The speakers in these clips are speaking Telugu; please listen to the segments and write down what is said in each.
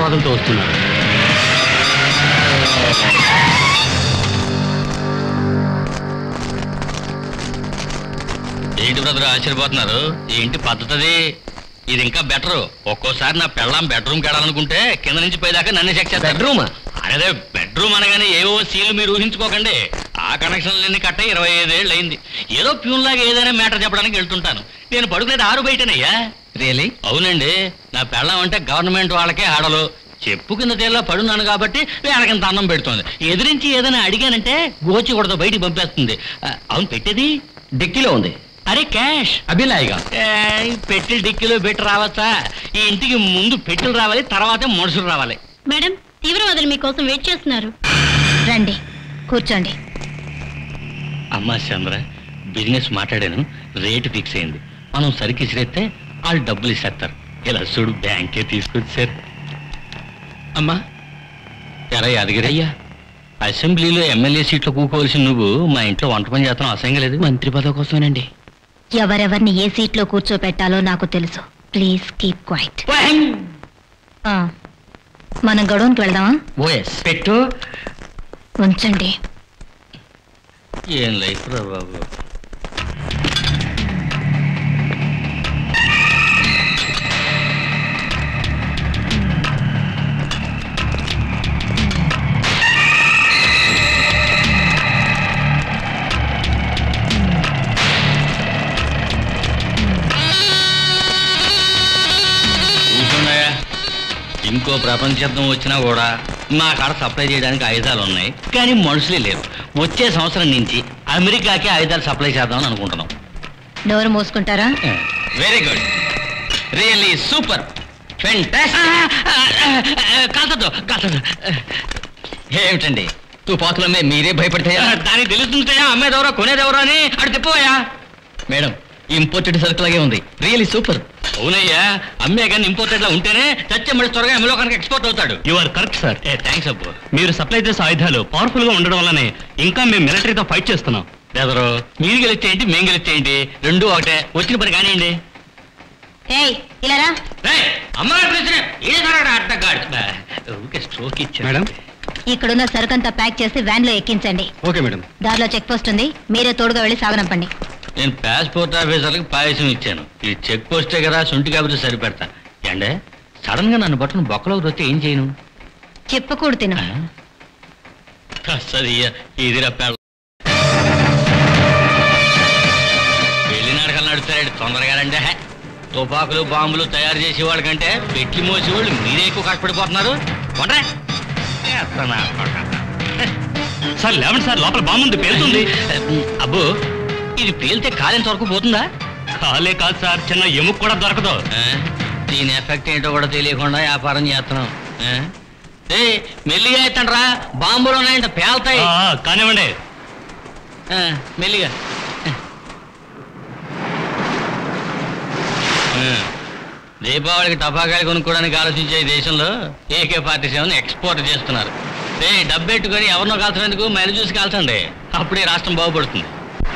ఆశీర్వాదంతో వస్తున్నారు. ఏంటి బ్రదర్ ఆశ్చర్యపోతున్నారు? ఈ ఇంటి పద్ధతి ఇది ఇంకా బెటరు. ఒక్కోసారి నా పెళ్ళాం బెడ్రూమ్కి వెళ్ళాలనుకుంటే కింద నుంచి పైదాకా నన్ను చెక్ చేస్తారు. బెడ్రూమా? అదే బెడ్రూమ్ అనగానే ఏవో సీన్లు మీరు ఊహించుకోకండి. ఆ కనెక్షన్లన్నీ కట్ట 25 ఏళ్ళు అయింది. ఏదో ప్యూన్ లాగా ఏదైనా మ్యాటర్ చెప్పడానికి వెళ్తుంటాను. నేను పడుకునేది 6 బయటనయ్యా. రియలీ? అవునండి. నా పెళ్ళాం అంటే గవర్నమెంట్ వాళ్ళకే ఆడలు. చెప్పు కింద తేలా పడున్నాను కాబట్టి వేళకింత అన్నం పెడుతోంది. ఎదిరించి ఏదైనా అడిగానంటే గోచి కొడతో బయటికి పంపేస్తుంది. అవును, పెట్టేది డిక్కీలో ఉంది. అరే క్యాష్ అభిలాయిగా పెట్టి డిక్కీలో పెట్టి రావచ్చా? ఈ ఇంటికి ముందు పెట్టెలు రావాలి, తర్వాతే మనుషులు రావాలి. మేడం, తీవ్రవాదులు మీకోసం వెయిట్ చేస్తున్నారు. రండి, కూర్చోండి. అమ్మా చంద్ర, బిజినెస్ మాట్లాడాను, రేటు ఫిక్స్ అయింది. మనం సరికి ఇసిరేస్తే వాళ్ళు డబ్బులు ఇసేస్తారు. ఇలా చూడు, బ్యాంకే తీసుకొచ్చారు. అమ్మా ఎరా యాదగిరి అయ్యా, అసెంబ్లీలో ఎమ్మెల్యే సీట్లో కూకోవాల్సిన నువ్వు మా ఇంట్లో వంట పని చేస్తాం అసహ్యంగా లేదు? మంత్రి పదవి కోసమేనండి. ఎవరెవరిని ఏ సీట్లో కూర్చోపెట్టాలో నాకు తెలుసు. Please keep quiet. మనం గొడవనికి వెళ్దామా? ఓఎస్ పెట్టు. ఉంచండి. ఏం లైఫ్ రా బాబు. ఇంకో ప్రపంచ యుద్ధం వచ్చినా కూడా మా కాడ సప్లై చేయడానికి ఆయుధాలు ఉన్నాయి, కానీ మనుషులే లేవు. వచ్చే సంవత్సరం నుంచి అమెరికాకి ఆయుధాలు సప్లై చేద్దామని అనుకుంటున్నాం. నోరు మూసుకుంటారా? వెరీ గుడ్, రియల్లీ సూపర్, కాల్చదు కాల్చదు. ఏమిటండి తుపాకులమ్మే మీరే భయపడతాయా? దానికి తెలుస్తుంటాయా అమ్మేదెవరో కొనేదెవరో అని. అటు తిప్పవయ్యా. మేడం, ఇంపోర్టెడ్ సరుకులాగే ఉంది, రియల్లీ సూపర్. అవునయ్యా, అమ్మే కానీ ఇంపోర్టెడ్ లా ఉంటేనే చచ్చే మళ్ళీ త్వరగా అమ్మలో కనుక ఎక్స్పోర్ట్ అవుతాడు. You are correct sir. Thanks Abbu. మీరు సప్లై చేసే ఆయుధాలు పవర్ఫుల్ గా ఉండడం వల్లనే ఇంకా మేము మిలిటరీతో ఫైట్ చేస్తున్నాం. బెదరు, మీరు గెలిచేయండి, మేము గెలిచేయండి, రెండు ఒకటే. వచ్చిన పని కానివ్వండి. స్ట్రోక్ ఇచ్చా మేడం. ఇక్కడున్న సరుకంతా ప్యాక్ చేసి వ్యాన్ లో ఎక్కించండి. Okay madam. దారిలో చెక్ పోస్ట్ ఉంది, మీరే తోడుగా వెళ్ళి సాగనంపండి. నేను పాస్పోర్ట్ ఆఫీసర్కి పాయసం ఇచ్చాను. ఈ చెక్ పోస్టే కదా, సొంటి కాబట్టి సరిపెడతా. అంటే సడన్ గా నన్ను పట్టుకుని బొక్కలోకి వస్తే ఏం చేయను? చెప్పకూడదు తిను. ఇది పెళ్లి నాటకాలు నడుస్తారండి తొందరగా రండి. తుపాకులు బాంబులు తయారు చేసేవాళ్ళ కంటే పెట్టి మోసేవాళ్ళు మీరే ఎక్కువ కష్టపడిపోతున్నారు. సార్ లేవండి సార్, లోపల బాంబు ఉంది, పేలుతుంది. అబ్బో, ఇది పేలితే కాలేంత వరకు పోతుందా? కాలే కాదు సార్, చిన్న ఎముక కూడా దొరకదు. దీని ఎఫెక్ట్ ఏంటో కూడా తెలియకుండా వ్యాపారం చేస్తున్నాం. మెల్లిగా అవుతాండ్రా, బాంబులు ఉన్నాయంట పేలుతాయి. కానివ్వండి మెల్లిగా. దీపావళికి టపాకాయలు కొనుక్కోవడానికి ఆలోచించే ఈ దేశంలో AK-47 ఎక్స్పోర్ట్ చేస్తున్నారు. డబ్బెట్టుకొని ఎవరినో కాల్చినందుకు మైలు చూసి కాల్చండి, అప్పుడే రాష్ట్రం బాగుపడుతుంది.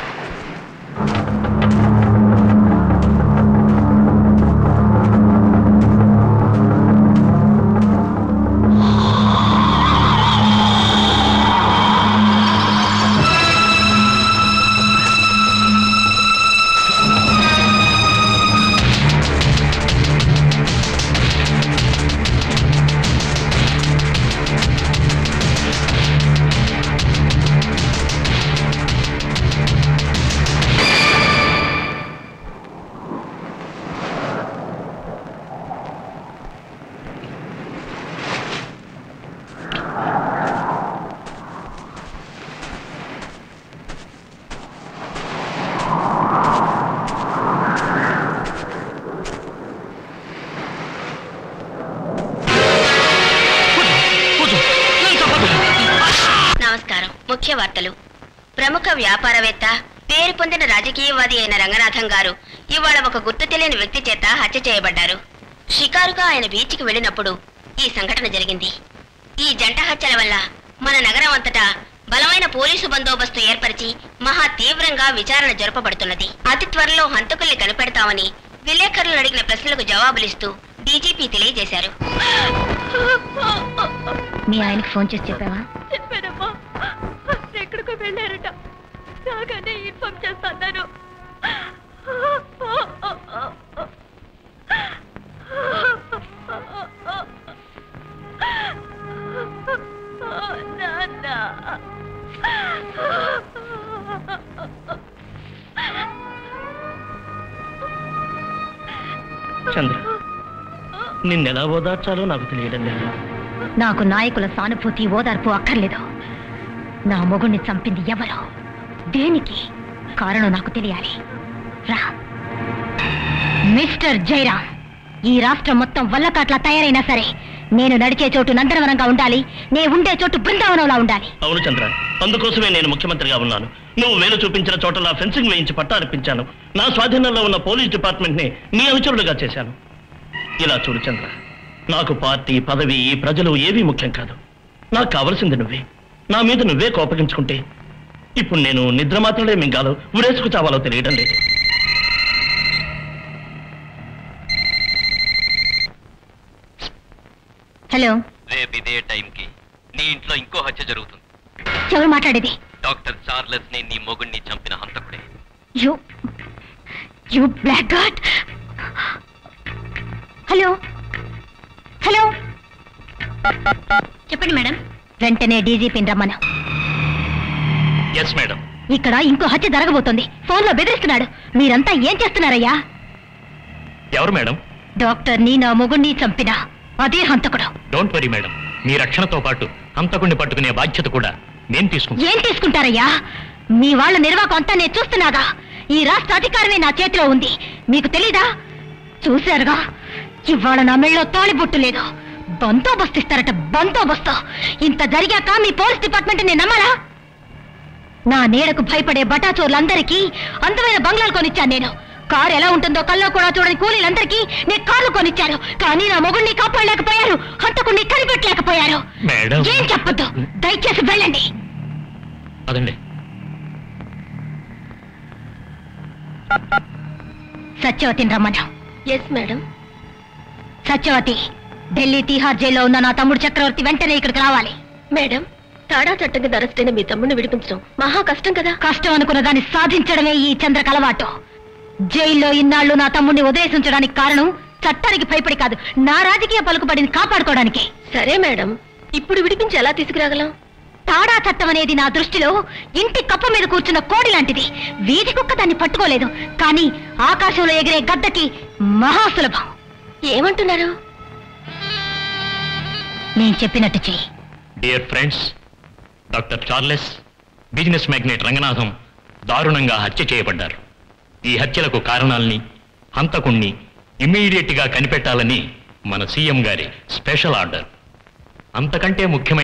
ముఖ్య వార్తలు. ప్రముఖ వ్యాపారవేత్త, పేరు పొందిన రాజకీయవాది అయిన రంగనాథం గారు ఇవాళ ఒక గుర్తు తెలియని వ్యక్తి చేత హత్య చేయబడ్డారు. షికారుగా ఆయన బీచ్కి వెళ్ళినప్పుడు ఈ సంఘటన జరిగింది. ఈ జంట హత్యల వల్ల మన నగరం అంతటా బలమైన పోలీసు బందోబస్తు ఏర్పరిచి మహా తీవ్రంగా విచారణ జరపబడుతున్నది. అతి త్వరలో హంతకుల్ని కనిపెడతామని విలేకరులు అడిగిన ప్రశ్నలకు జవాబులిస్తూ డీజీపీ తెలియజేశారు. మీ ఆయనకి ఫోన్ చేసి చెప్పావా? చెప్పానమ్మా, ఎక్కడికో వెళ్ళారట. రాగానే ఇన్ఫార్మ్ చేస్తాను. చంద్ర, నిన్నెలా ఓదార్చాలో నాకు తెలియడం లేదు. నాకు నాయకుల సానుభూతి ఓదార్పు అక్కర్లేదు. నా మొగుణ్ణి చంపింది ఎవరో, దేనికి కారణం నాకు తెలియాలి. రా మిస్టర్ జయరాం, ఈ రాష్ట్రం మొత్తం వల్లకాట్లా తయారైనా సరే నేను నడిచే చోటు నందనవనంగా ఉండాలి, నే ఉండే చోటు బృందావనంలా ఉండాలి. అవును చంద్ర, అందుకోసమే నేను ముఖ్యమంత్రిగా ఉన్నాను. నువ్వు వేలు చూపించిన చోటలా ఫెన్సింగ్ వేయించి పట్టార్పించాను. నా స్వాధీనంలో ఉన్న పోలీస్ డిపార్ట్మెంట్ ని నీ అనుచరులుగా చేశాను. ఇలా చూడు చంద్ర, నాకు పార్టీ, పదవి, ఈ ప్రజలు ఏవీ ముఖ్యం కాదు. నాకు కావలసింది నువ్వే. నా మీద నువ్వే కోపగించుకుంటే ఇప్పుడు నేను నిద్ర మాత్రమే మింగాలో ఉరేసుకు చావాలో తెలియడం లేదు. హలో, రేపు ఇదే టైంకి నీ ఇంట్లో ఇంకో హత్య జరుగుతుంది. ఎవరు మాట్లాడేది? డాక్టర్ చార్లెస్ ని నీ మొగుణ్ణి చంపిన హంతకుడే. You black god. Hello hello, చెప్పండి మేడం. వెంటనే డీజీపీని రమ్మను. Yes madam. ఇక్కడ ఇంకో హత్య జరగబోతోంది. ఫోన్లో బెదిరిస్తున్నాడు. మీరంతా ఏం చేస్తున్నారయ్యా? ఎవరు మేడం? డాక్టర్ని, నా మొగుణ్ణి చంపిన అదే హంతకుడు. డోంట్ వరీ మేడం, మీ రక్షణతో పాటు హంతకుడిని పట్టుకునే బాధ్యత కూడా నేను తీసుకుంటాను. ఏం తీసుకుంటారయ్యా? మీ వాళ్ళ నిర్వాహకం అంతా నేను చూస్తున్నాగా. ఈ రాష్ట్ర అధికారమే నా చేతిలో ఉంది. మీకు తెలీదా? చూశారుగా, ఇవాళ నా మెళ్ళలో తాళిబొట్టు లేదు. బందోబస్తు ఇస్తారట, బందోబస్తు. ఇంత జరిగాక మీ పోలీస్ డిపార్ట్మెంట్ నేను నమ్మరా? నా నీడకు భయపడే బటాచోర్లందరికీ అందమైన బంగ్లాలు కొనిచ్చాను నేను. కారు ఎలా ఉంటుందో కల్లో కూడా చూడని కూలీలందరికీ నేను కార్లు కొనిచ్చాను. కానీ నా మొగుడిని కాపాడలేకపోయారు, హంతకుడిని కనిపెట్టలేకపోయారు. మేడం, ఏం చెప్పొద్దు, దయచేసి వెళ్ళండి. అదండి. సత్యవతిని రమ్మను. Yes madam. సత్యవతి, ఢిల్లీ తీహార్ జైల్లో ఉన్న నా తమ్ముడు చక్రవర్తి వెంటనే ఇక్కడికి రావాలి. మేడం, తాడా చట్టం కింద అరెస్ట్ అయిన మీ తమ్ముడిని విడిపించడం మహా కష్టం కదా. కష్టం అనుకున్న దాన్ని సాధించడమే ఈ చంద్రక అలవాటు. జైల్లో ఇన్నాళ్లు నా తమ్ముడిని వదిలేసి ఉంచడానికి కారణం చట్టానికి భయపడి కాదు, నా రాజకీయ పలుకుబడిని కాపాడుకోవడానికి. సరే మేడం, ఇప్పుడు విడిపించి ఎలా తీసుకురాగలం? తాడా చట్టం అనేది నా దృష్టిలో ఇంటి కప్ప మీద కూర్చున్న కోడి లాంటిది. వీధి కుక్క దాన్ని పట్టుకోలేదు, కానీ ఆకాశంలో ఎగిరే గద్దకి మహాసులభం. ఏమంటున్నారు? నేను చెప్పినట్టు చెయ్యి. Dear friends, doctor Charles, business magnate Ranganatham దారుణంగా హత్య చేయబడ్డారు. ఈ హత్యలకు కారణాల్ని, హంతకుణ్ణి ఇమ్మీడియట్ గా కనిపెట్టాలని మన సీఎం గారి స్పెషల్ ఆర్డర్. అంతకంటే ముఖ్యమైన